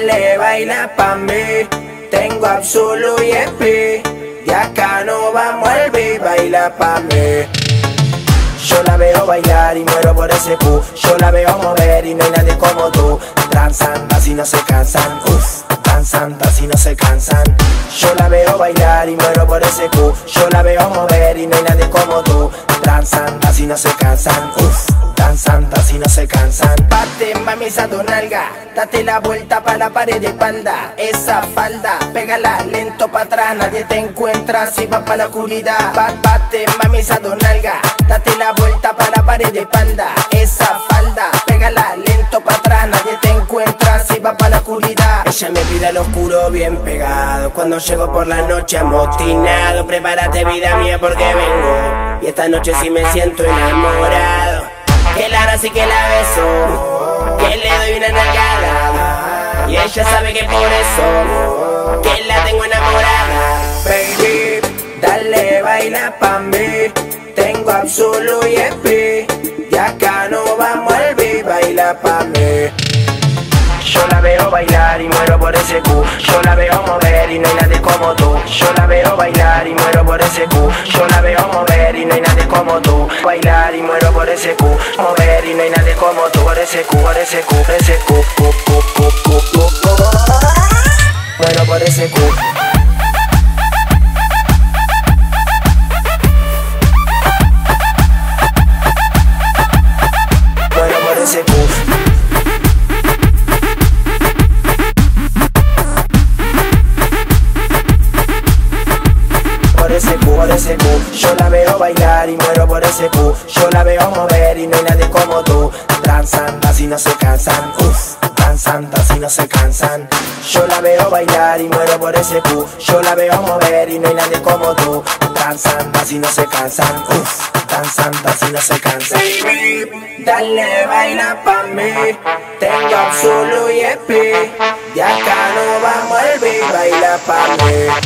dale baila pa' mí. Tengo Absolu y EP, de acá no vamos al beat, baila pa' mí. Yo la veo bailar y muero por ese Q. Yo la veo mover y no hay nadie como tú. Danzan, así no se cansan, danzan, así no se cansan. Yo la veo bailar y muero por ese Q. Yo la veo mover y no hay nadie como tú. Danzan, así no se cansan, danzan, así no se cansan. Bate mami esa tu nalga, date la vuelta pa' la pared de espalda. Esa falda, pégala lento pa' atrás, nadie te encuentra si vas pa' la oscuridad. Bate mami esa tu nalga, date la vuelta pa' la pared de espalda. Esa falda, pégala lento pa' atrás, nadie te encuentra si vas pa' la oscuridad. Ella me pide al oscuro bien pegado, cuando llego por la noche amotinado. Prepárate vida mía porque vengo, y esta noche sí me siento enamorado. Que la abrazo y que la beso, que le doy una nalgada, y ella sabe que por eso que la tengo enamorada. Baby, dale baila pa' mí. Tengo Absolu y EP, de acá no vamos al beat, baila pa' mí. Yo la veo bailar y muero por ese Q. Yo la veo mover y no hay nadie como tú. Yo la veo bailar y muero por ese Q. Yo la veo mover y no hay nadie como tú. Bailar y muero por ese Q. Mover y no hay nadie como tú. Por ese Q, por ese Q, por ese Q. Muero por ese Q. Muero por ese Q. Por ese Q, yo la veo bailar y muero por ese Q. Yo la veo mover y no hay nadie como tú. Danzan, así no se cansan, danzan, así no se cansan. Yo la veo bailar y muero por ese Q. Yo la veo mover y no hay nadie como tú. Danzan, así no se cansan, danzan, así no se cansan. Baby, dale baila pa' mí. Tengo Absolu y EP, de acá no vamos al beat, baila pa' mí.